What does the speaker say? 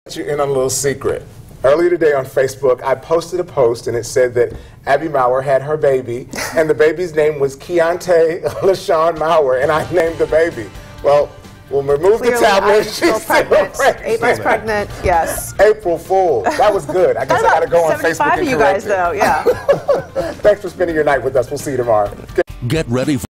You in on a little secret. Earlier today on Facebook, I posted a post and it said that Abby Maurer had her baby, and the baby's name was Keontae LaShawn Maurer, and I named the baby. Well, we'll remove the tablet. She's still pregnant. 8 months pregnant, yes. April Fool. That was good. I guess I got to go on Facebook and of you guys, though, yeah. Thanks for spending your night with us. We'll see you tomorrow. Get ready for